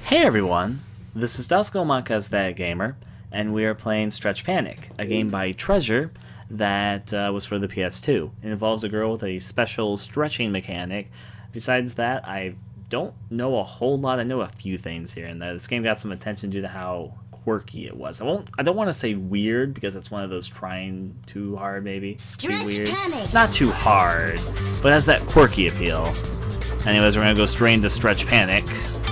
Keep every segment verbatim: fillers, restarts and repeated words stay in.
Hey everyone, this is Duskelmonk as that gamer, and we are playing Stretch Panic, a game by Treasure that uh, was for the P S two. It involves a girl with a special stretching mechanic. Besides that, I don't know a whole lot. I know a few things here and there. This game got some attention due to how quirky it was. I won't. I don't want to say weird because it's one of those trying too hard, maybe. Stretch weird. Panic. Not too hard, but it has that quirky appeal. Anyways, we're gonna go straight into Stretch Panic.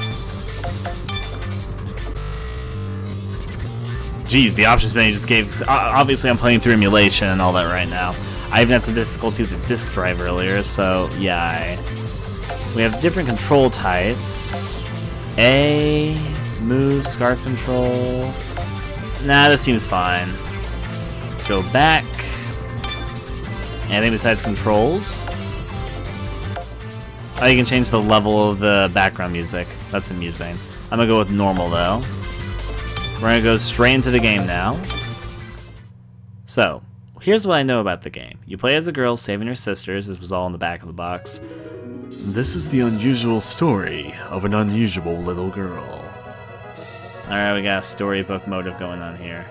Geez, the options menu just gave... Obviously, I'm playing through emulation and all that right now. I even had some difficulty with the disk drive earlier, so yeah. I, we have different control types. A, move, scarf control. Nah, this seems fine. Let's go back. Anything besides controls? Oh, you can change the level of the background music. That's amusing. I'm gonna go with normal though. We're gonna go straight into the game now. So, here's what I know about the game. You play as a girl saving her sisters. This was all in the back of the box. This is the unusual story of an unusual little girl. Alright, we got a storybook motive going on here.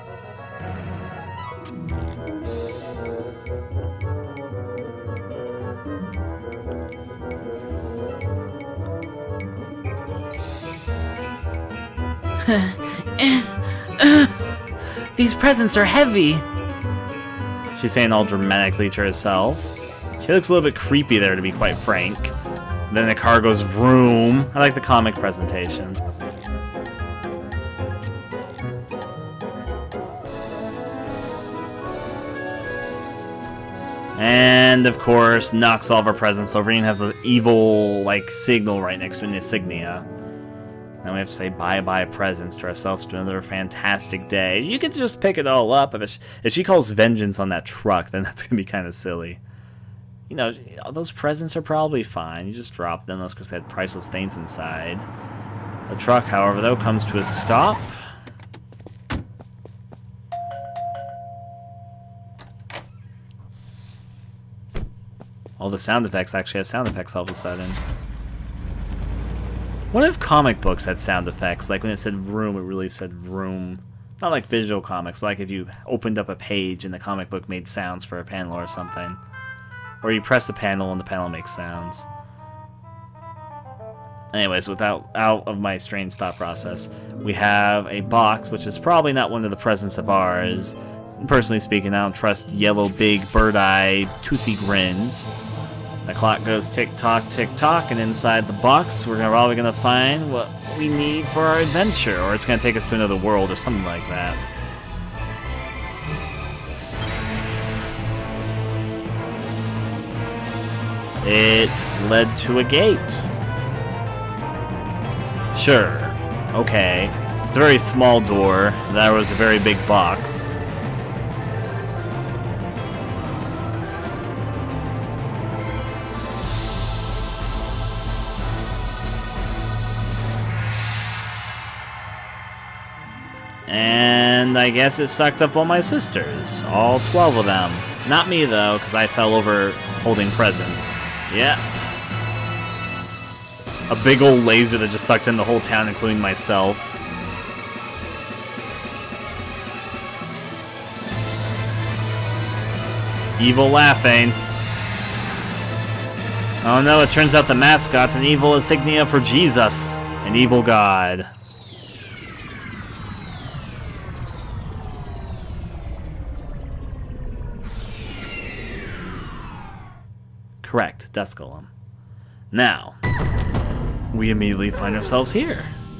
These presents are heavy! She's saying all dramatically to herself. She looks a little bit creepy there, to be quite frank. Then the car goes vroom. I like the comic presentation. And, of course, knocks all of her presents over and has an evil, like, signal right next to an insignia. Now we have to say bye-bye presents to ourselves to another fantastic day. You could just pick it all up. If, she, if she calls vengeance on that truck, then that's going to be kind of silly. You know, those presents are probably fine. You just drop them, because they had priceless things inside. The truck, however, though, comes to a stop. All the sound effects actually have sound effects all of a sudden. What if comic books had sound effects? Like when it said room, it really said room. Not like visual comics, but like if you opened up a page and the comic book made sounds for a panel or something. Or you press the panel and the panel makes sounds. Anyways, without out of my strange thought process, we have a box, which is probably not one of the presents of ours. Personally speaking, I don't trust yellow, big, bird-eye, toothy grins. The clock goes tick-tock, tick-tock, and inside the box, we're probably going to find what we need for our adventure, or it's going to take us to another world or something like that. It led to a gate. Sure. Okay. It's a very small door. That was a very big box. And I guess it sucked up all my sisters. All twelve of them. Not me, though, because I fell over holding presents. Yeah. A big old laser that just sucked in the whole town, including myself. Evil laughing. Oh no, it turns out the mascot's an evil insignia for Jesus. An evil god. Correct, Duskelum. Now, we immediately find ourselves here.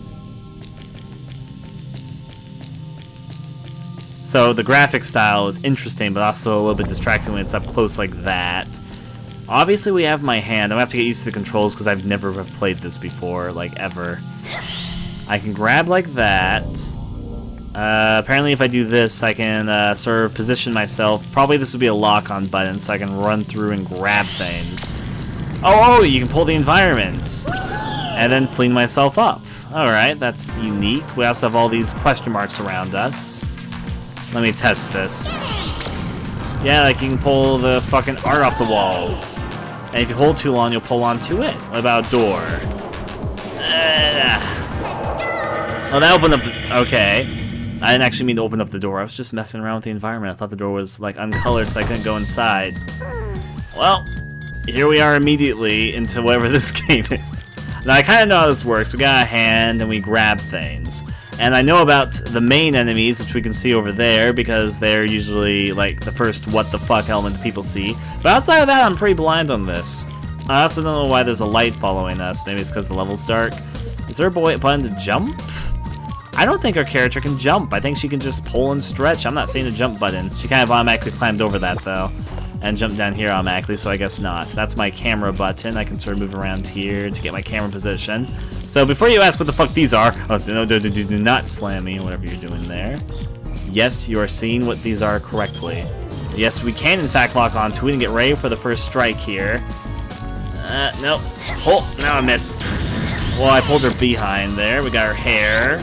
So the graphic style is interesting, but also a little bit distracting when it's up close like that. Obviously, we have my hand. I'm gonna have to get used to the controls because I've never have played this before, like ever. I can grab like that. Uh, apparently if I do this, I can uh, sort of position myself. Probably this would be a lock-on button, so I can run through and grab things. Oh, oh, you can pull the environment. And then clean myself up. Alright, that's unique. We also have all these question marks around us. Let me test this. Yeah, like you can pull the fucking art off the walls. And if you hold too long, you'll pull onto it. What about a door? Uh, Oh, that opened up the... Okay. I didn't actually mean to open up the door. I was just messing around with the environment. I thought the door was, like, uncolored, so I couldn't go inside. Well, here we are immediately into whatever this game is. Now, I kind of know how this works. We got a hand, and we grab things. And I know about the main enemies, which we can see over there, because they're usually, like, the first what-the-fuck element that people see. But outside of that, I'm pretty blind on this. I also don't know why there's a light following us. Maybe it's because the level's dark. Is there a button to jump? I don't think our character can jump. I think she can just pull and stretch. I'm not seeing a jump button. She kind of automatically climbed over that, though, and jumped down here automatically, so I guess not. That's my camera button. I can sort of move around here to get my camera position. So before you ask what the fuck these are, oh, no, do, do, do, do not slam me, whatever you're doing there. Yes, you are seeing what these are correctly. Yes, we can, in fact, lock on to it and get ready for the first strike here. Uh, nope. Oh, no, I missed. Well, I pulled her behind there. We got her hair.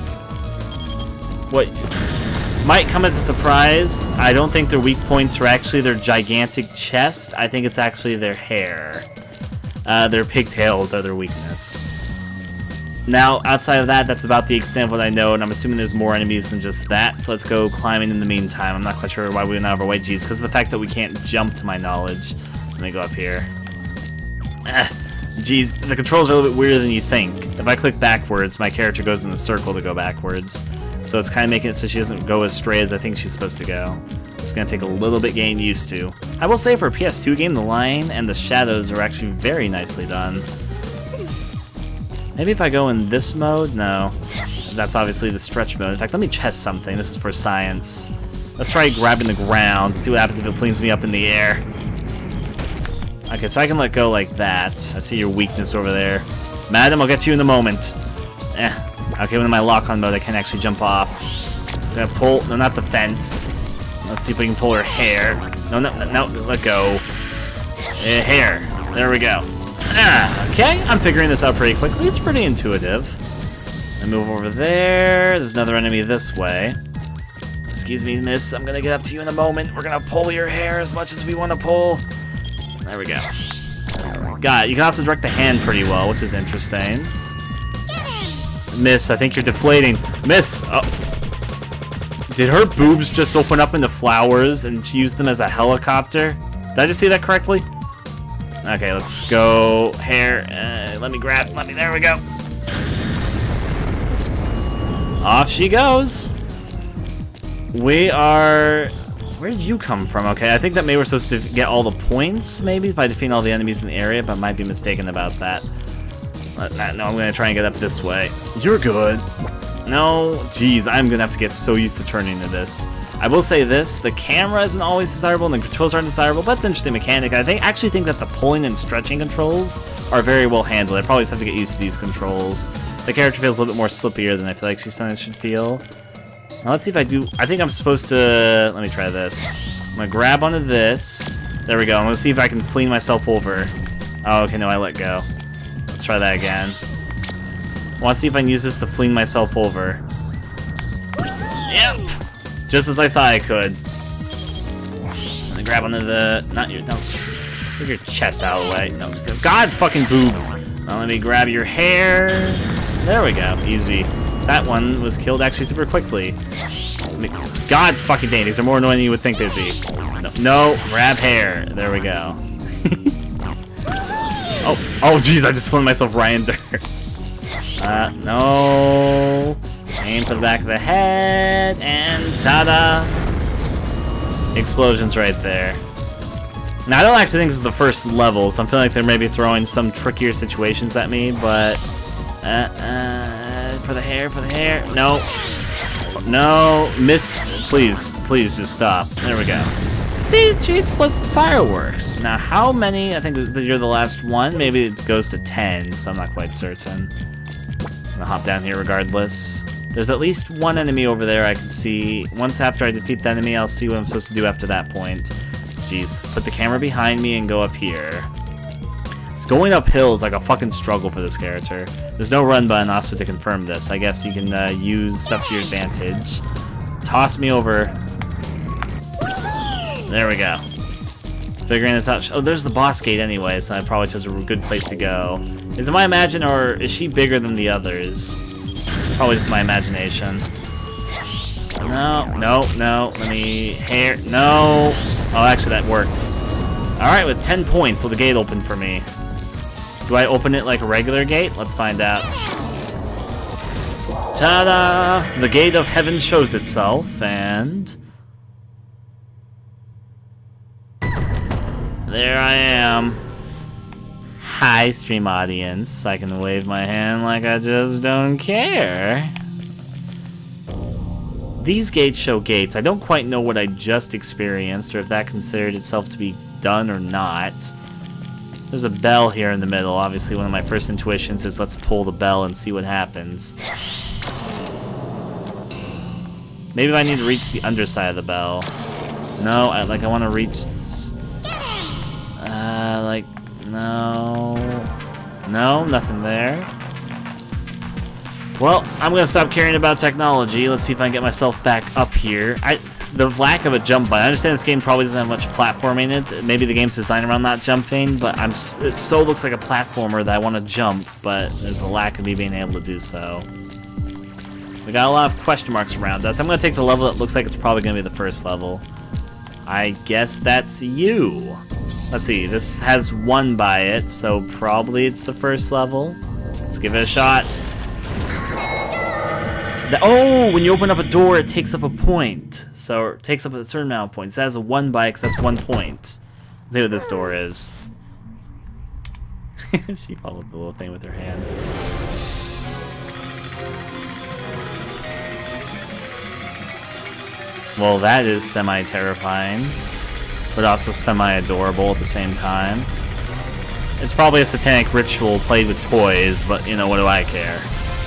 What might come as a surprise, I don't think their weak points are actually their gigantic chest. I think it's actually their hair. Uh, their pigtails are their weakness. Now, outside of that, that's about the extent of what I know, and I'm assuming there's more enemies than just that, so let's go climbing in the meantime. I'm not quite sure why we went out of our way. Geez, because of the fact that we can't jump, to my knowledge. Let me go up here. Ah, geez, the controls are a little bit weirder than you think. If I click backwards, my character goes in a circle to go backwards. So it's kind of making it so she doesn't go as stray as I think she's supposed to go. It's going to take a little bit getting used to. I will say for a P S two game, the line and the shadows are actually very nicely done. Maybe if I go in this mode? No. That's obviously the stretch mode. In fact, let me test something. This is for science. Let's try grabbing the ground and see what happens if it flings me up in the air. Okay, so I can let go like that. I see your weakness over there. Madam, I'll get to you in a moment. Eh. Okay, when in my lock-on mode, I can actually jump off. I'm gonna pull... No, not the fence. Let's see if we can pull her hair. No, no, no, no let go. Uh, hair. There we go. Ah, okay, I'm figuring this out pretty quickly. It's pretty intuitive. I move over there. There's another enemy this way. Excuse me, miss. I'm gonna get up to you in a moment. We're gonna pull your hair as much as we want to pull. There we go. Got it. You can also direct the hand pretty well, which is interesting. Miss, I think you're deflating. Miss! Oh. Did her boobs just open up into flowers and she used them as a helicopter? Did I just see that correctly? Okay, let's go. Hair. Uh, let me grab. Let me. There we go. Off she goes. We are... Where did you come from? Okay, I think that maybe we're supposed to get all the points, maybe, by defeating all the enemies in the area, but I might be mistaken about that. No, I'm gonna try and get up this way. You're good. No, geez, I'm gonna have to get so used to turning to this. I will say this, the camera isn't always desirable and the controls aren't desirable, but that's an interesting mechanic. I think actually think that the pulling and stretching controls are very well handled. I probably just have to get used to these controls. The character feels a little bit more slippier than I feel like she sometimes should feel. Now let's see if I do, I think I'm supposed to, let me try this. I'm gonna grab onto this. There we go, I'm gonna see if I can fling myself over. Oh, okay, no, I let go. Let's try that again. I want to see if I can use this to fling myself over. Yep! Just as I thought I could. I'm gonna grab onto the... Not your... No. Get your chest out of the way. No. God fucking boobs! Now let me grab your hair. There we go. Easy. That one was killed actually super quickly. Let me, God fucking dang, these are more annoying than you would think they'd be. No, no, grab hair. There we go. Oh, oh, jeez, I just flung myself right into her. Uh, no. Aim for the back of the head, and ta-da! Explosions right there. Now, I don't actually think this is the first level, so I'm feeling like they're maybe throwing some trickier situations at me, but... Uh, uh, for the hair, for the hair. No. No, miss. Please, please just stop. There we go. See, she explodes fireworks. Now, how many? I think that you're the last one. Maybe it goes to ten, so I'm not quite certain. I'm gonna hop down here regardless. There's at least one enemy over there I can see. Once after I defeat the enemy, I'll see what I'm supposed to do after that point. Jeez. Put the camera behind me and go up here. So going uphill is like a fucking struggle for this character. There's no run button also to confirm this. I guess you can uh, use stuff to your advantage. Toss me over. There we go. Figuring this out. Oh, there's the boss gate anyway, so I probably chose a good place to go. Is it my imagine, or is she bigger than the others? Probably just my imagination. No, no, no. Let me... Hair... No! Oh, actually, that worked. Alright, with ten points, will the gate open for me? Do I open it like a regular gate? Let's find out. Ta-da! The gate of heaven shows itself, and... there I am. Hi, stream audience. I can wave my hand like I just don't care. These gates show gates. I don't quite know what I just experienced, or if that considered itself to be done or not. There's a bell here in the middle. Obviously, one of my first intuitions is let's pull the bell and see what happens. Maybe I need to reach the underside of the bell. No, I like I want to reach... Uh, like... No... No, nothing there. Well, I'm gonna stop caring about technology. Let's see if I can get myself back up here. I, the lack of a jump button. I understand this game probably doesn't have much platforming in it. Maybe the game's designed around not jumping, but I'm. It so looks like a platformer that I want to jump, but there's a lack of me being able to do so. We got a lot of question marks around us. I'm gonna take the level that looks like it's probably gonna be the first level. I guess that's you. Let's see. This has one by it, so probably it's the first level. Let's give it a shot. The, oh, when you open up a door, it takes up a point. So it takes up a certain amount of points. That has a one by it because that's one point. Let's see what this door is. She followed the little thing with her hand. Well, that is semi-terrifying, but also semi-adorable at the same time. It's probably a satanic ritual played with toys, but, you know, what do I care?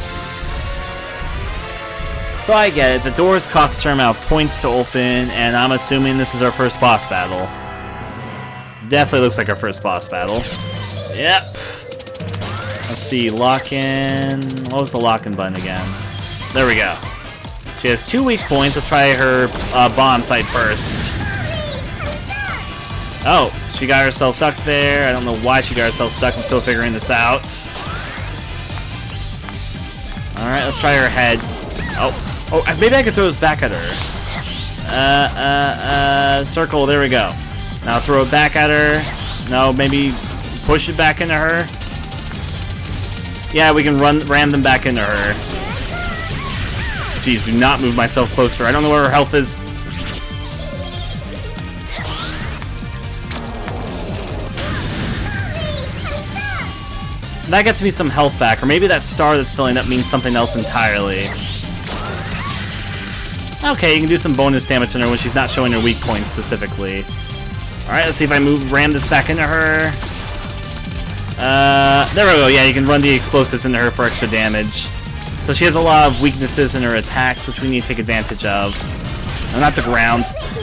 So I get it. The doors cost a certain amount of points to open, and I'm assuming this is our first boss battle. Definitely looks like our first boss battle. Yep. Let's see. Lock in. What was the lock in button again? There we go. She has two weak points. Let's try her uh, bomb site first. Oh, she got herself stuck there. I don't know why she got herself stuck. I'm still figuring this out. Alright, let's try her head. Oh. Oh, maybe I could throw this back at her. Uh, uh, uh, circle, there we go. Now throw it back at her. No, maybe push it back into her. Yeah, we can run ram them back into her. Jeez, do not move myself close to her. I don't know where her health is. That gets me some health back, or maybe that star that's filling up means something else entirely. Okay, you can do some bonus damage on her when she's not showing her weak points specifically. Alright, let's see if I move ram this back into her. Uh, there we go. Yeah, you can run the explosives into her for extra damage. So she has a lot of weaknesses in her attacks, which we need to take advantage of. No, not the ground.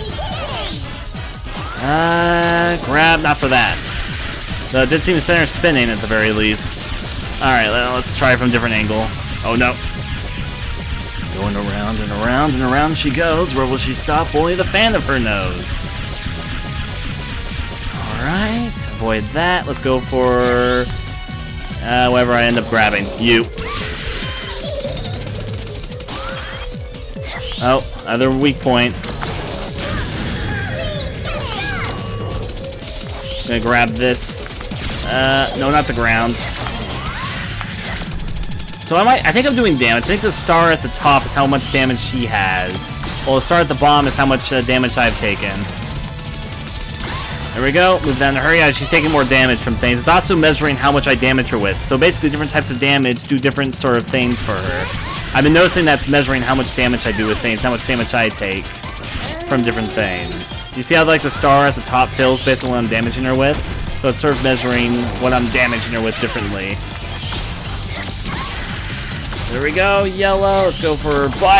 Uh, grab, not for that. Though it did seem to send her spinning at the very least. Alright, let's try from a different angle. Oh no. Going around and around and around she goes. Where will she stop? Only the fan of her knows. Alright, avoid that. Let's go for uh, whatever I end up grabbing. You. Oh, other weak point. I'm gonna grab this. Uh, no, not the ground. So I might, I think I'm doing damage. I think the star at the top is how much damage she has. Well, the star at the bottom is how much uh, damage I've taken. There we go. Move down to her. Yeah, she's taking more damage from things. It's also measuring how much I damage her with. So basically, different types of damage do different sort of things for her. I've been noticing that's measuring how much damage I do with things, how much damage I take from different things. You see how like the star at the top fills based on what I'm damaging her with? So it's sort of measuring what I'm damaging her with differently. There we go, yellow. Let's go for her butt.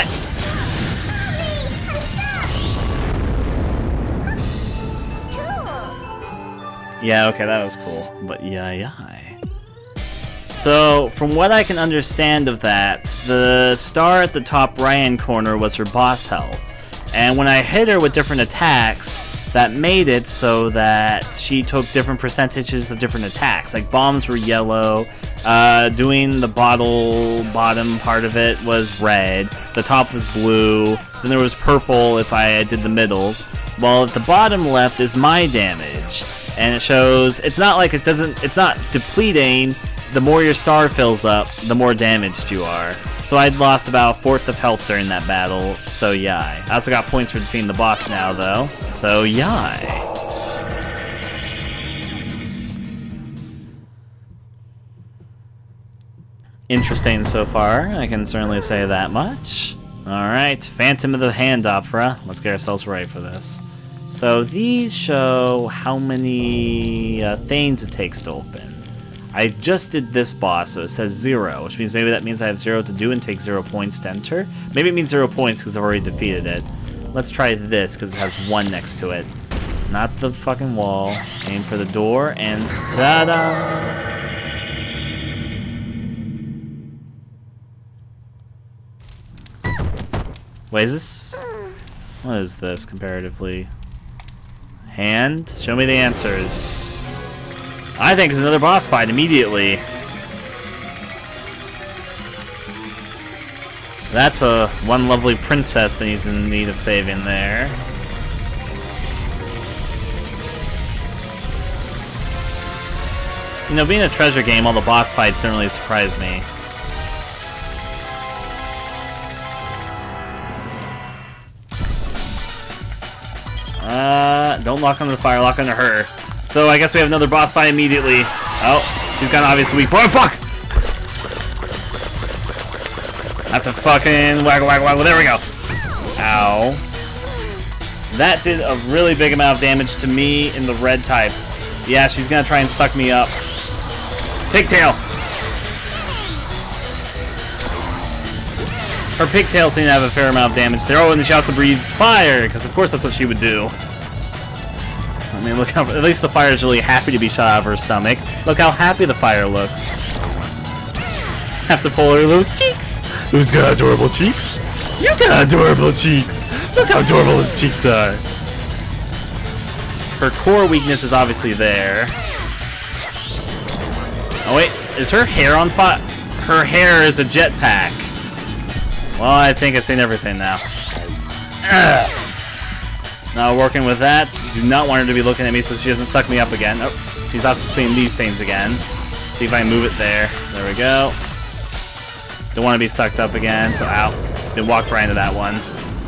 Yeah, okay, that was cool. But yeah, yeah. So, from what I can understand of that, the star at the top right-hand corner was her boss health. And when I hit her with different attacks, that made it so that she took different percentages of different attacks. Like bombs were yellow, Uh, doing the bottle bottom part of it was red. The top was blue. Then there was purple if I did the middle. While at the bottom left is my damage. And it shows, it's not like it doesn't, it's not depleting. The more your star fills up, the more damaged you are. So I'd lost about a fourth of health during that battle, so yai. I also got points for defeating the boss now, though, so yai. Interesting so far, I can certainly say that much. Alright, Phantom of the Hand Opera. Let's get ourselves ready for this. So these show how many uh, things it takes to open. I just did this boss, so it says zero, which means maybe that means I have zero to do and take zero points to enter. Maybe it means zero points because I've already defeated it. Let's try this because it has one next to it. Not the fucking wall. Aim for the door and ta-da! Wait, is this... What is this comparatively? Hand? Show me the answers. I think it's another boss fight immediately. That's a one lovely princess that he's in need of saving there. You know, being a treasure game, all the boss fights don't really surprise me. Uh, don't lock onto the fire, lock onto her. So I guess we have another boss fight immediately. Oh, she's got an obvious weak point. Oh, fuck! That's a fucking waggle, waggle, waggle. There we go. Ow. That did a really big amount of damage to me in the red type. Yeah, she's gonna try and suck me up. Pigtail! Her pigtails seem to have a fair amount of damage there. Oh, and she also breathes fire, because of course that's what she would do. I mean, look how, at least the fire is really happy to be shot out of her stomach. Look how happy the fire looks. Have to pull her little cheeks. Who's got adorable cheeks? You got adorable cheeks. Look how adorable his cheeks are. Her core weakness is obviously there. Oh wait, is her hair on fire? Her hair is a jetpack. Well, I think I've seen everything now. Ugh. Now working with that, do not want her to be looking at me so she doesn't suck me up again. Oh, she's also spinning these things again. See if I can move it there. There we go. Don't want to be sucked up again, so out. They walked right into that one.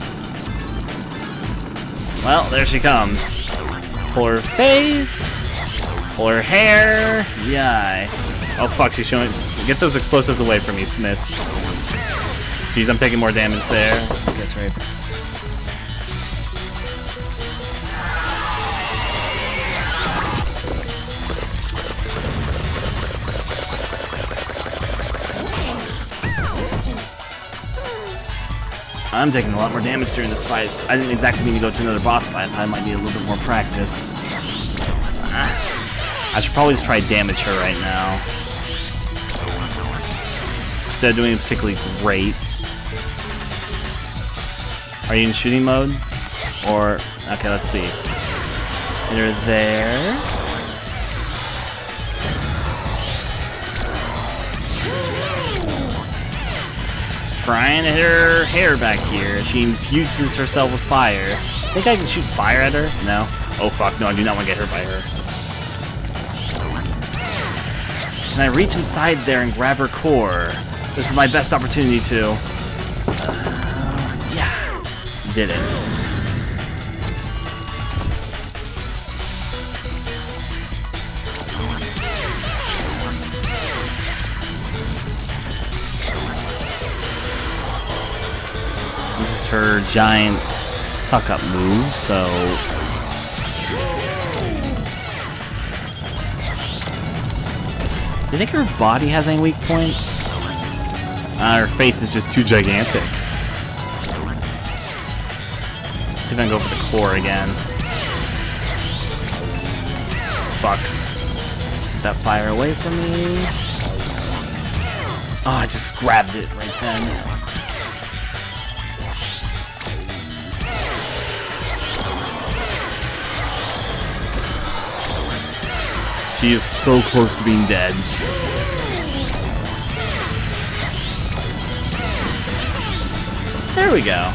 Well, there she comes. Pull her face. Pull her hair. Yay. Oh fuck, she's showing. Get those explosives away from me, Smiths. Jeez, I'm taking more damage there. That's right. I'm taking a lot more damage during this fight. I didn't exactly mean to go to another boss fight, but I might need a little bit more practice. I should probably just try to damage her right now. Instead of doing it particularly great. Are you in shooting mode? Or, okay, let's see. You're there. Trying to hit her hair back here. She infuses herself with fire. I think I can shoot fire at her? No. Oh fuck, no, I do not want to get hurt by her. Can I reach inside there and grab her core? This is my best opportunity to... Uh, yeah. Did it. This is her giant suck-up move, so... Do you think her body has any weak points? Uh, her face is just too gigantic. Let's see if I can go for the core again. Fuck. Get that fire away from me. Oh, I just grabbed it right then. She is so close to being dead. There we go.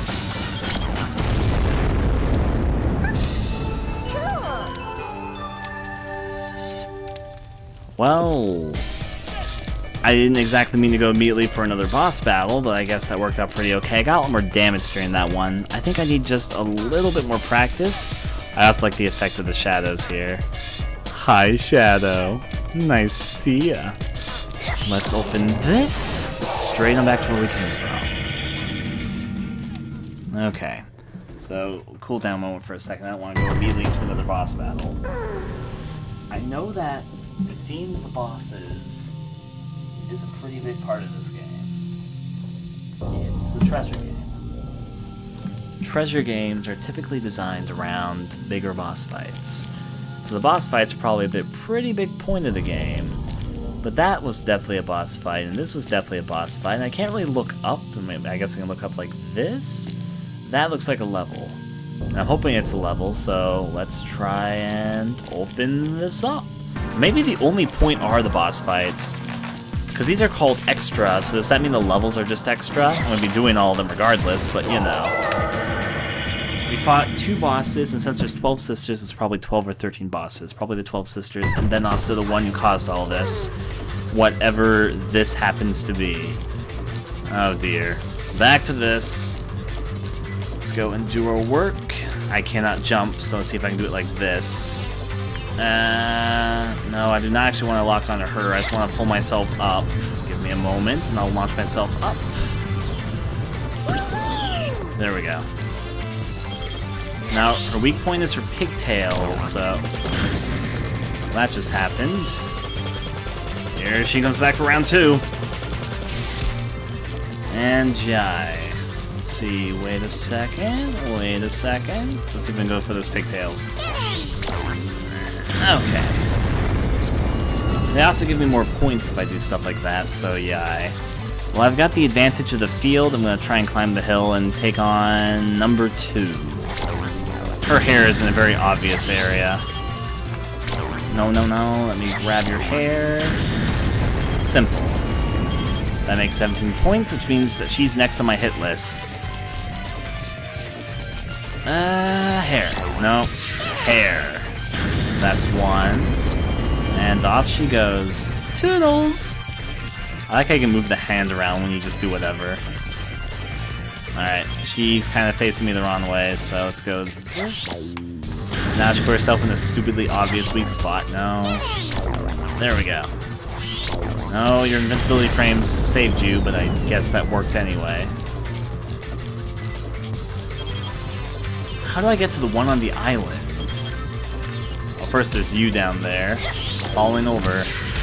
Well, I didn't exactly mean to go immediately for another boss battle, but I guess that worked out pretty okay. I got a lot more damage during that one. I think I need just a little bit more practice. I also like the effect of the shadows here. Hi, Shadow. Nice to see ya. Let's open this. Straight on back to where we came from. Okay. So, cool down moment for a second. I don't want to go immediately to another boss battle. I know that defeating the bosses is a pretty big part of this game. It's a treasure game. Treasure games are typically designed around bigger boss fights. So the boss fight's probably a bit pretty big point of the game. But that was definitely a boss fight, and this was definitely a boss fight. And I can't really look up. I guess I can look up like this. That looks like a level. And I'm hoping it's a level, so let's try and open this up. Maybe the only point are the boss fights. Because these are called extra, so does that mean the levels are just extra? I'm going to be doing all of them regardless, but you know. We fought two bosses, and since there's twelve sisters, it's probably twelve or thirteen bosses. Probably the twelve sisters, and then also the one who caused all this. Whatever this happens to be. Oh dear. Back to this. Let's go and do our work. I cannot jump, so let's see if I can do it like this. Uh, no, I do not actually want to lock onto her. I just want to pull myself up. Give me a moment, and I'll launch myself up. There we go. Now, her weak point is her pigtails, so that just happened. Here she comes back for round two. And Jai. Let's see, wait a second, wait a second. Let's even go for those pigtails. Okay. They also give me more points if I do stuff like that, so yeah. Well, I've got the advantage of the field. I'm going to try and climb the hill and take on number two. Her hair is in a very obvious area. No, no, no. Let me grab your hair. Simple. That makes seventeen points, which means that she's next on my hit list. Uh, hair. No. Hair. That's one. And off she goes. Toodles! I like how you can move the hand around when you just do whatever. Alright, she's kind of facing me the wrong way, so let's go this. Now she put herself in a stupidly obvious weak spot. No. There we go. No, your invincibility frames saved you, but I guess that worked anyway. How do I get to the one on the island? Well, first there's you down there, falling over.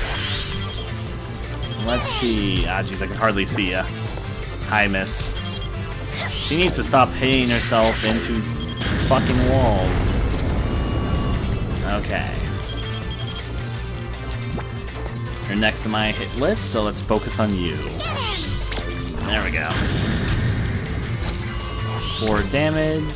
Let's see. Ah, jeez, I can hardly see ya. Hi, miss. She needs to stop hitting herself into fucking walls. Okay. You're next to my hit list, so let's focus on you. There we go. Four damage.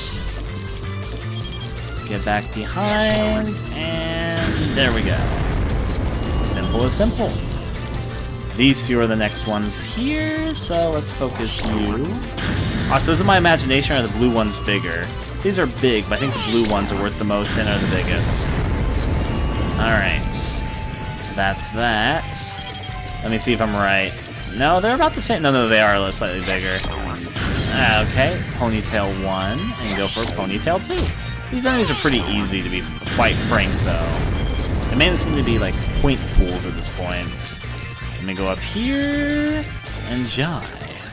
Get back behind, and there we go. Simple as simple. These few are the next ones here, so let's focus you. Also, is it my imagination or are the blue ones bigger? These are big, but I think the blue ones are worth the most and are the biggest. Alright. That's that. Let me see if I'm right. No, they're about the same. No, no, they are slightly bigger. Okay, ponytail one, and go for ponytail two. These enemies are pretty easy, to be quite frank, though. They mainly seem to be like point pools at this point. Let me go up here and Jai.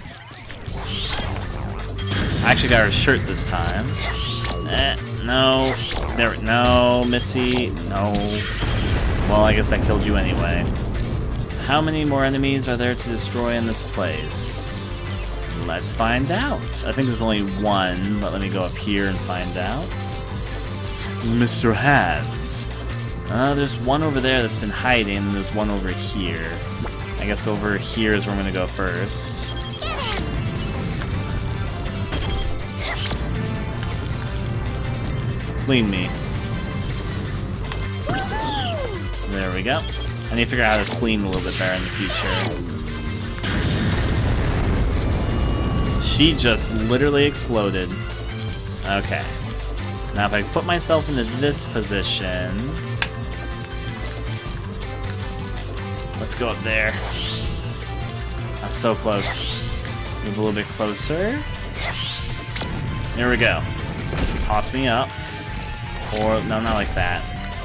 I actually got her shirt this time. Eh, no. There, no, Missy. No. Well, I guess that killed you anyway. How many more enemies are there to destroy in this place? Let's find out. I think there's only one, but let me go up here and find out. Mister Hands. Uh, there's one over there that's been hiding, and there's one over here. I guess over here is where I'm going to go first. Clean me. There we go. I need to figure out how to clean a little bit better in the future. She just literally exploded. Okay. Now if I put myself into this position... Let's go up there. I'm so close. Move a little bit closer. There we go. Toss me up. Or, no, not like that.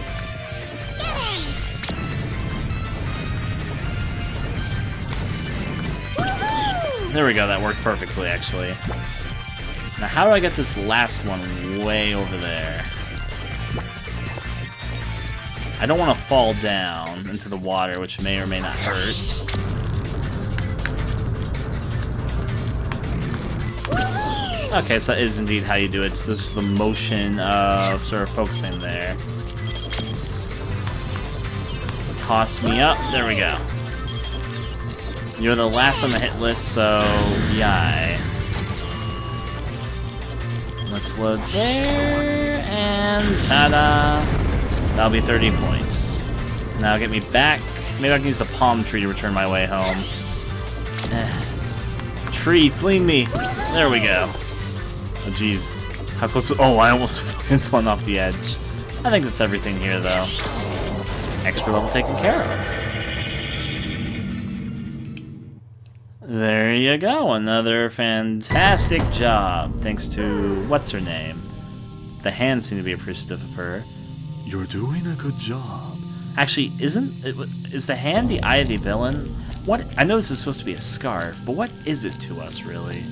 There we go, that worked perfectly, actually. Now, how do I get this last one way over there? I don't want to fall down into the water, which may or may not hurt. Okay, so that is indeed how you do it. So this is the motion of sort of focusing there. Toss me up. There we go. You're the last on the hit list, so yay. Let's load there, and ta-da! That'll be thirty points. Now get me back. Maybe I can use the palm tree to return my way home. Tree, fling me! There we go. Oh jeez. How close was- oh, I almost fucking flung off the edge. I think that's everything here, though. Extra level taken care of. There you go, another fantastic job, thanks to, what's her name? The hands seem to be appreciative of her. You're doing a good job. Actually, isn't, it, is the hand the eye of the villain? What, I know this is supposed to be a scarf, but what is it to us, really?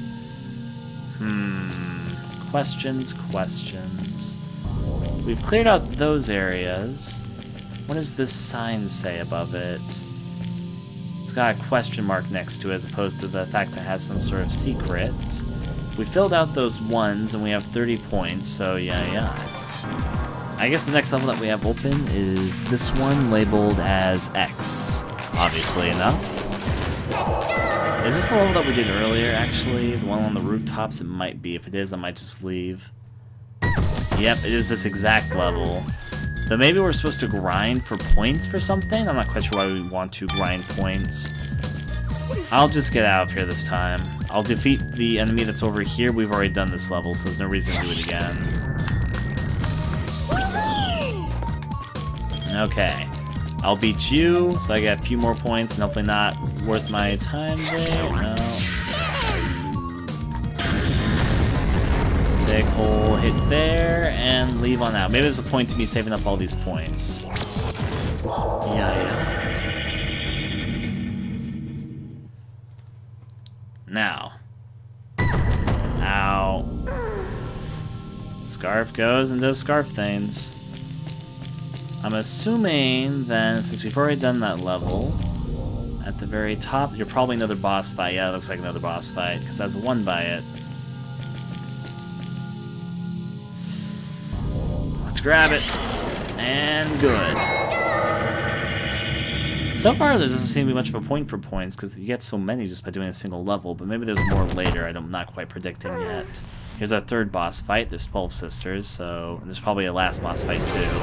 Hmm, questions, questions. We've cleared out those areas. What does this sign say above it? It's got a question mark next to it as opposed to the fact that it has some sort of secret. We filled out those ones and we have thirty points, so yeah, yeah. I guess the next level that we have open is this one labeled as X, obviously enough. Is this the level that we did earlier, actually? The one on the rooftops? It might be. If it is, I might just leave. Yep, it is this exact level. But maybe we're supposed to grind for points for something? I'm not quite sure why we want to grind points. I'll just get out of here this time. I'll defeat the enemy that's over here. We've already done this level, so there's no reason to do it again. Okay. I'll beat you, so I get a few more points, and hopefully not worth my time there. No. Big hole hit there, and leave on out. Maybe there's a point to me saving up all these points. Yeah, yeah. Now. Ow. Scarf goes and does scarf things. I'm assuming then, since we've already done that level, at the very top, you're probably another boss fight. Yeah, it looks like another boss fight, because that's one by it. Let's grab it. And good. So far, there doesn't seem to be much of a point for points, because you get so many just by doing a single level, but maybe there's more later. I'm not quite predicting yet. Here's our third boss fight. There's twelve sisters, so and there's probably a last boss fight, too.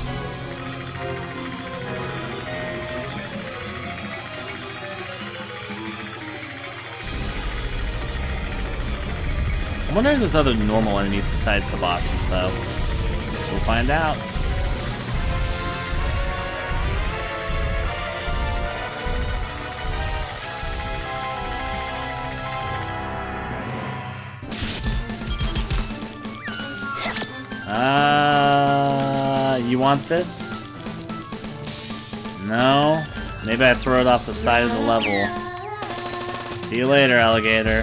I wonder if there's other normal enemies besides the bosses, though. Guess we'll find out. Uh, you want this? No? Maybe I throw it off the side of the level. See you later, alligator.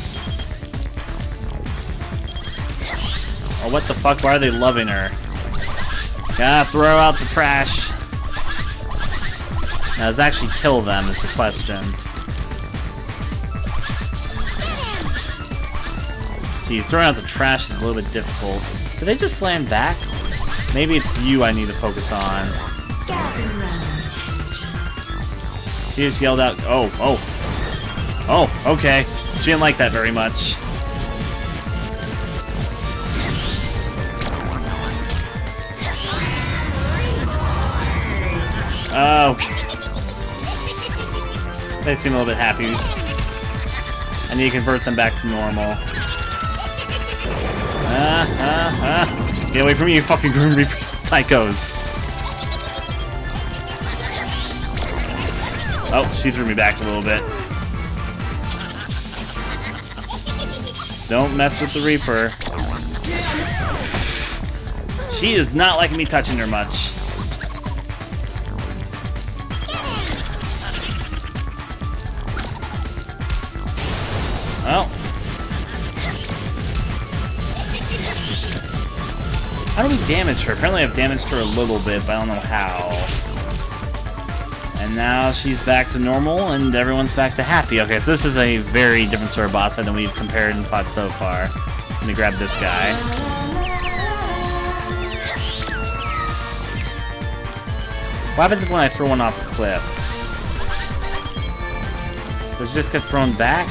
Oh, what the fuck? Why are they loving her? Gotta throw out the trash. Now, does it actually kill them is the question. Geez, throwing out the trash is a little bit difficult. Did they just land back? Maybe it's you I need to focus on. She just yelled out, oh, oh. Oh, okay. She didn't like that very much. Oh, okay. They seem a little bit happy. I need to convert them back to normal. Ah, ah, ah. Get away from me, you fucking Grim Reaper psychos. Oh, she threw me back a little bit. Don't mess with the Reaper. She is not liking me touching her much. Well. How do we damage her? Apparently I've damaged her a little bit, but I don't know how. And now she's back to normal, and everyone's back to happy. Okay, so this is a very different sort of boss fight than we've compared and fought so far. Let me grab this guy. What happens when I throw one off a cliff? Does it just get thrown back?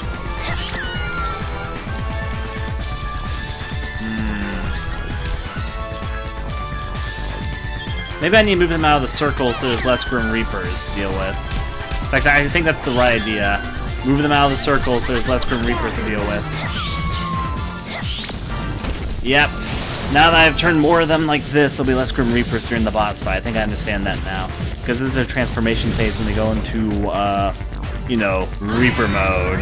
Maybe I need to move them out of the circle so there's less Grim Reapers to deal with. In fact, I think that's the right idea. Move them out of the circle so there's less Grim Reapers to deal with. Yep. Now that I've turned more of them like this, there'll be less Grim Reapers during the boss fight. I think I understand that now. Because this is their transformation phase when they go into, uh, you know, Reaper mode.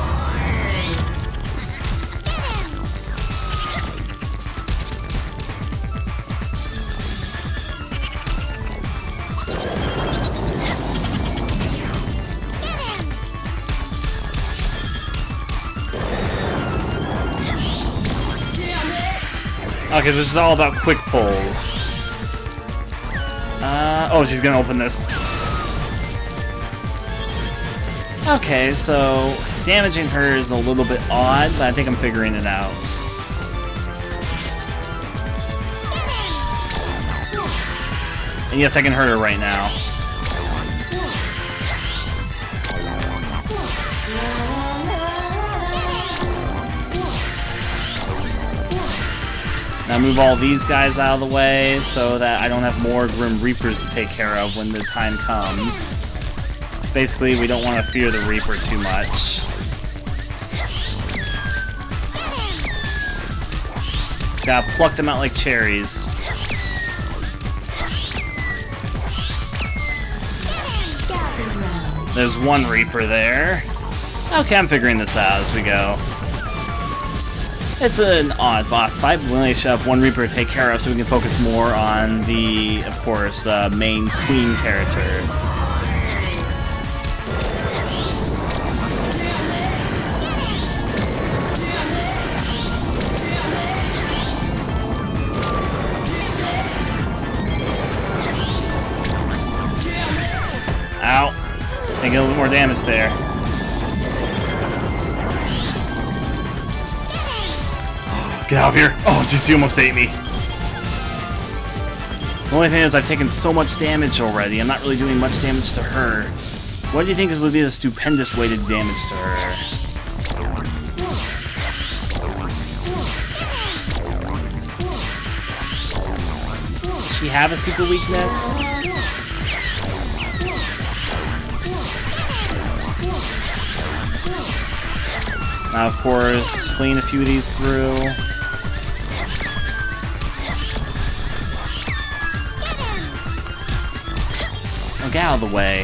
Okay, this is all about quick pulls. Uh, oh, she's gonna open this. Okay, so damaging her is a little bit odd, but I think I'm figuring it out. And yes, I can hurt her right now. Now move all these guys out of the way so that I don't have more Grim Reapers to take care of when the time comes. Basically, we don't want to fear the Reaper too much. Just gotta pluck them out like cherries. There's one Reaper there. Okay, I'm figuring this out as we go. It's an odd boss fight, but we only should have one Reaper to take care of so we can focus more on the, of course, uh, main Queen character. Ow. Taking a little more damage there. Get out of here! Oh, jeez, he almost ate me. The only thing is I've taken so much damage already. I'm not really doing much damage to her. What do you think is would be the stupendous way to damage to her? Does she have a super weakness? Now, of course, clean a few of these through. Get out of the way.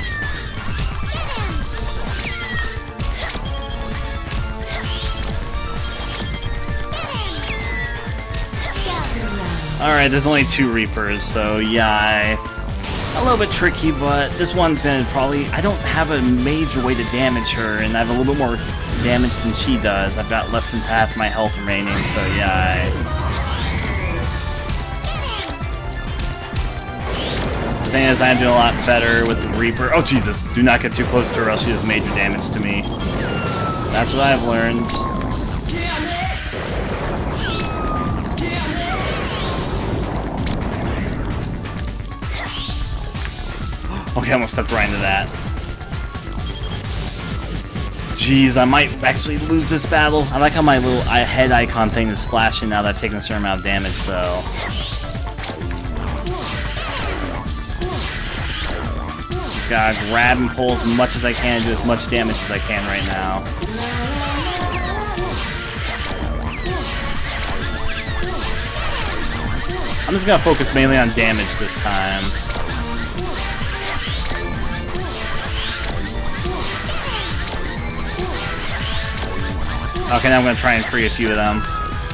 Alright, there's only two Reapers, so yeah, I, a little bit tricky, but this one's gonna probably... I don't have a major way to damage her, and I have a little bit more damage than she does. I've got less than half my health remaining, so yeah, I... The thing is, I'm doing a lot better with the Reaper. Oh, Jesus. Do not get too close to her, or else she does major damage to me. That's what I've learned. Okay, I almost stepped right into that. Jeez, I might actually lose this battle. I like how my little head icon thing is flashing now that I've taken a certain amount of damage, though. Just gotta grab and pull as much as I can and do as much damage as I can right now. just gonna focus mainly on damage this time. Okay, now I'm gonna try and free a few of them.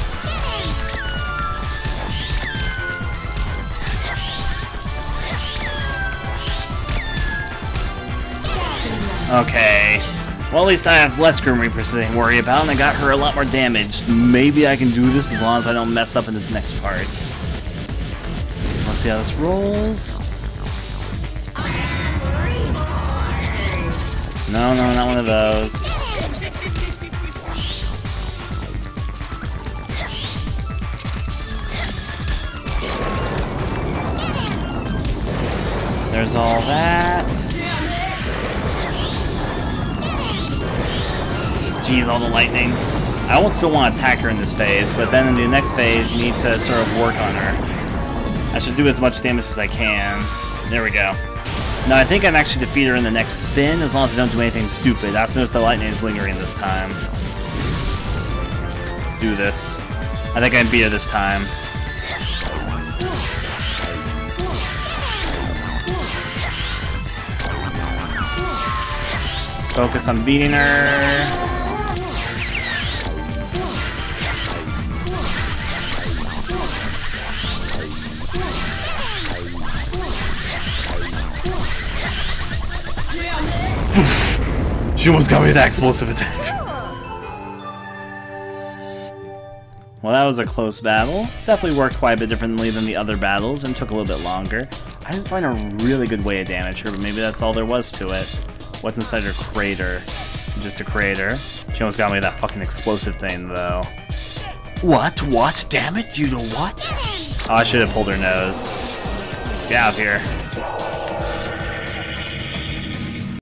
Okay. Well, at least I have less Grim Reapers to worry about, and I got her a lot more damage. Maybe I can do this as long as I don't mess up in this next part. Let's see how this rolls. No, no, not one of those. There's all that. Jeez, all the lightning. I almost don't want to attack her in this phase, but then in the next phase, you need to sort of work on her. I should do as much damage as I can. There we go. Now, I think I can actually defeat her in the next spin, as long as I don't do anything stupid. I also notice the lightning is lingering this time. Let's do this. I think I can beat her this time. Let's focus on beating her. She almost got me with that explosive attack. Well, that was a close battle. Definitely worked quite a bit differently than the other battles and took a little bit longer. I didn't find a really good way to damage her, but maybe that's all there was to it. What's inside her crater? Just a crater. She almost got me with that fucking explosive thing, though. What? What? Damn it, you know what? Oh, I should have pulled her nose. Let's get out of here.